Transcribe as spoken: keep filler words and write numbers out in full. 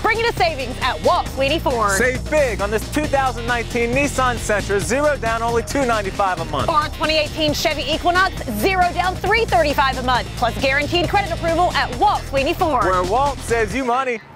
Bring it to savings at Walt Sweeney Ford. Save big on this two thousand nineteen Nissan Sentra, zero down, only two hundred ninety-five dollars a month. Or on twenty eighteen Chevy Equinox, zero down, three hundred thirty-five dollars a month, plus guaranteed credit approval at Walt Sweeney Ford. Where Walt saves you money.